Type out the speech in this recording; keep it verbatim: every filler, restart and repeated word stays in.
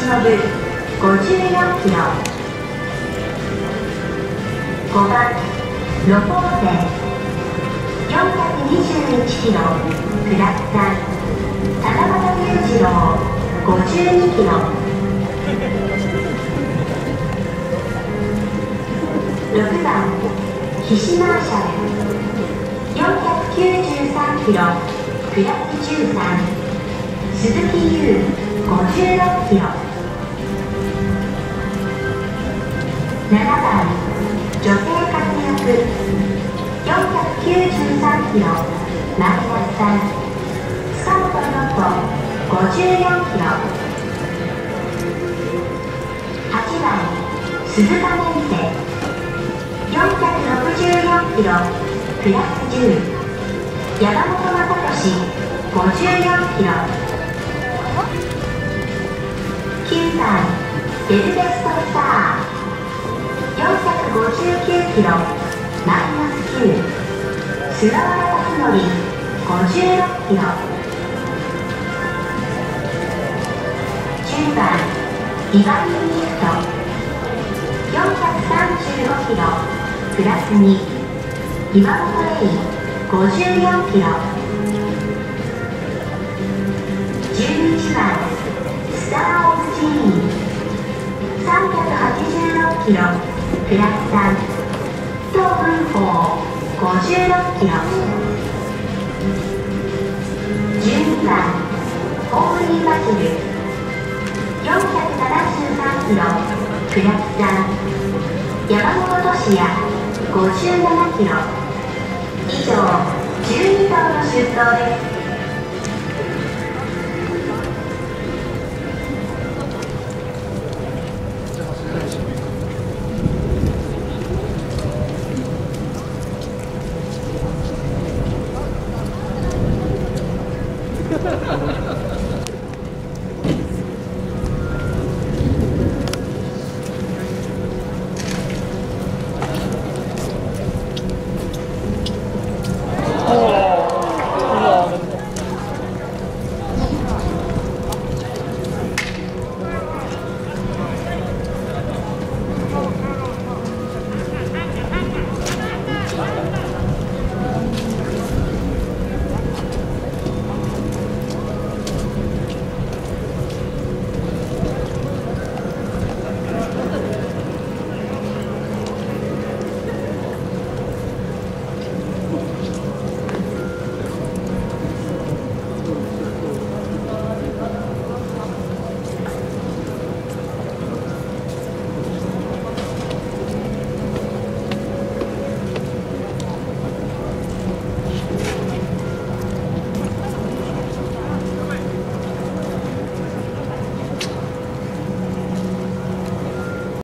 忍ごじゅうよんキロ。ごばんロポーテよんひゃくにじゅういちキロプラスさん。七夕裕次郎ごじゅうにキロ。ろくばんヒシマーシャルよんひゃくきゅうじゅうさんキロプラスじゅうさん。鈴木優ごじゅうろっキロ。ななばん女性活躍よんひゃくきゅうじゅうさんキロマイナスさん。塚本ロトごじゅうよんキロ。はちばん鈴鹿メンテよんひゃくろくじゅうよんキロプラスじゅう。山本昌俊ごじゅうよんキロ。きゅうばんベルベストスターよんひゃくごじゅうきゅうキロマイナスきゅう。菅原辰徳ごじゅうろっキロ。じゅうばんイバンユニフトよんひゃくさんじゅうごキロプラスに。今本レイごじゅうよんキロ。じゅういちばんスター・オブ・ジーンさんびゃくはちじゅうろっキロプラスさん。東文法ごじゅうろっキロ。じゅうにばんホーリーバジルよんひゃくななじゅうさんキロプラスさん。山本俊也ごじゅうななキロ。以上じゅうに頭の出走です。